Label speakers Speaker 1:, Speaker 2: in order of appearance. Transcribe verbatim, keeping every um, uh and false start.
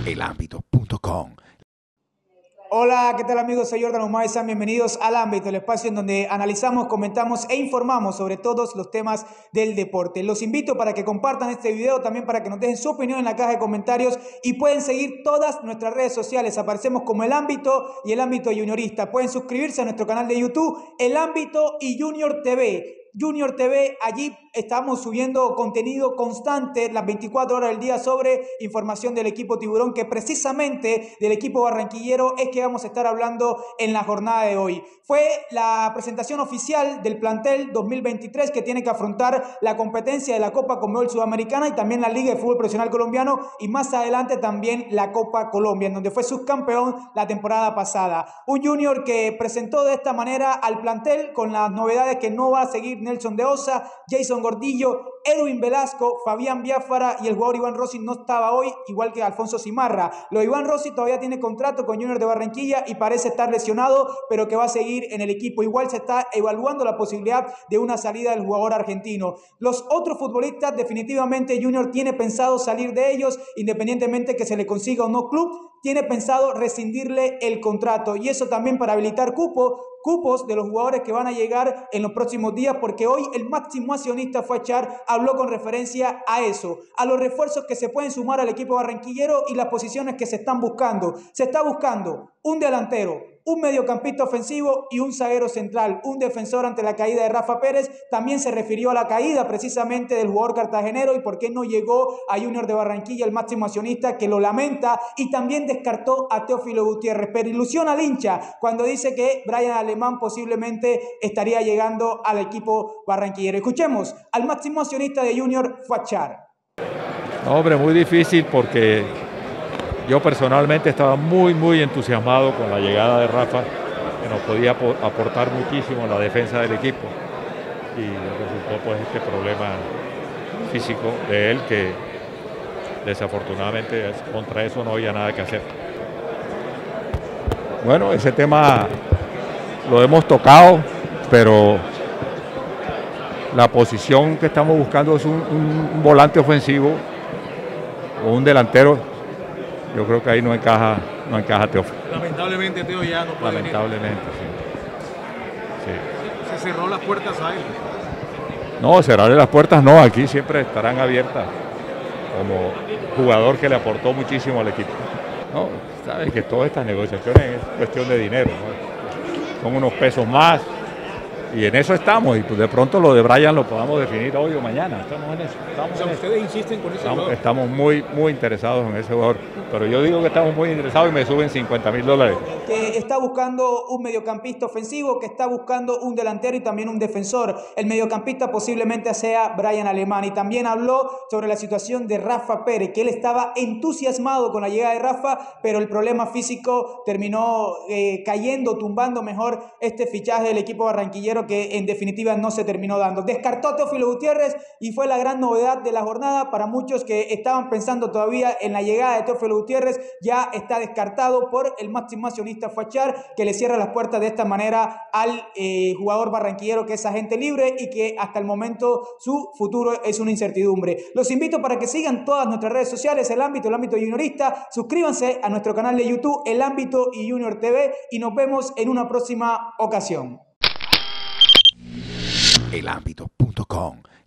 Speaker 1: el ámbito punto com.
Speaker 2: Hola, ¿qué tal amigos? Soy Jordan Humay, sean bienvenidos al Ámbito, el espacio en donde analizamos, comentamos e informamos sobre todos los temas del deporte. Los invito para que compartan este video, también para que nos dejen su opinión en la caja de comentarios y pueden seguir todas nuestras redes sociales. Aparecemos como El Ámbito y El Ámbito Juniorista. Pueden suscribirse a nuestro canal de YouTube, El Ámbito y Junior T V. Junior T V, allí estamos subiendo contenido constante las veinticuatro horas del día sobre información del equipo Tiburón, que precisamente del equipo barranquillero es que vamos a estar hablando en la jornada de hoy. Fue la presentación oficial del plantel dos mil veintitrés que tiene que afrontar la competencia de la Copa Conmebol Sudamericana y también la Liga de Fútbol Profesional Colombiano y más adelante también la Copa Colombia, en donde fue subcampeón la temporada pasada. Un Junior que presentó de esta manera al plantel con las novedades que no va a seguir Nelson de Osa, Jason Gordillo, Edwin Velasco, Fabián Biafara y el jugador Iván Rossi no estaba hoy, igual que Alfonso Cimarra. Lo de Iván Rossi todavía tiene contrato con Junior de Barranquilla y parece estar lesionado, pero que va a seguir en el equipo. Igual se está evaluando la posibilidad de una salida del jugador argentino. Los otros futbolistas, definitivamente Junior tiene pensado salir de ellos, independientemente que se le consiga o no club, tiene pensado rescindirle el contrato y eso también para habilitar cupo, cupos de los jugadores que van a llegar en los próximos días, porque hoy el máximo accionista fue Char, habló con referencia a eso, a los refuerzos que se pueden sumar al equipo barranquillero y las posiciones que se están buscando. Se está buscando un delantero, un mediocampista ofensivo y un zaguero central, un defensor ante la caída de Rafa Pérez. También se refirió a la caída precisamente del jugador cartagenero y por qué no llegó a Junior de Barranquilla el máximo accionista, que lo lamenta, y también descartó a Teófilo Gutiérrez, pero ilusiona al hincha cuando dice que Brian Alemán posiblemente estaría llegando al equipo barranquillero. Escuchemos al máximo accionista de Junior, Fachar.
Speaker 3: No, hombre, muy difícil porque yo personalmente estaba muy, muy entusiasmado con la llegada de Rafa, que nos podía aportar muchísimo en la defensa del equipo. Y resultó pues este problema físico de él, que desafortunadamente contra eso no había nada que hacer. Bueno, ese tema lo hemos tocado, pero la posición que estamos buscando es un, un, un volante ofensivo o un delantero. Yo creo que ahí no encaja, no encaja Teófilo.
Speaker 4: Lamentablemente Teo ya no puede
Speaker 3: Lamentablemente, sí.
Speaker 4: sí. Se cerró las puertas a él.
Speaker 3: No, cerrarle las puertas no, aquí siempre estarán abiertas como jugador que le aportó muchísimo al equipo. No, sabes que todas estas negociaciones es cuestión de dinero, ¿no? Son unos pesos más y en eso estamos, y pues de pronto lo de Brian lo podamos definir hoy o mañana. Estamos en eso. Estamos
Speaker 4: o sea,
Speaker 3: en
Speaker 4: ustedes
Speaker 3: eso.
Speaker 4: insisten con ese
Speaker 3: estamos,
Speaker 4: jugador.
Speaker 3: Estamos muy, muy interesados en ese jugador, pero yo digo que estamos muy interesados y me suben cincuenta mil dólares.
Speaker 2: Que está buscando un mediocampista ofensivo, que está buscando un delantero y también un defensor. El mediocampista posiblemente sea Brian Alemán. Y también habló sobre la situación de Rafa Pérez, que él estaba entusiasmado con la llegada de Rafa, pero el problema físico terminó eh, cayendo, tumbando mejor este fichaje del equipo barranquillero, que en definitiva no se terminó dando. Descartó a Teófilo Gutiérrez y fue la gran novedad de la jornada para muchos que estaban pensando todavía en la llegada de Teófilo Gutiérrez. Ya está descartado por el máximo accionista Fachar, que le cierra las puertas de esta manera al eh, jugador barranquillero, que es agente libre y que hasta el momento su futuro es una incertidumbre. Los invito para que sigan todas nuestras redes sociales, El Ámbito, El Ámbito Juniorista. Suscríbanse a nuestro canal de YouTube, El Ámbito y Junior T V, y nos vemos en una próxima ocasión.
Speaker 1: el ámbito punto com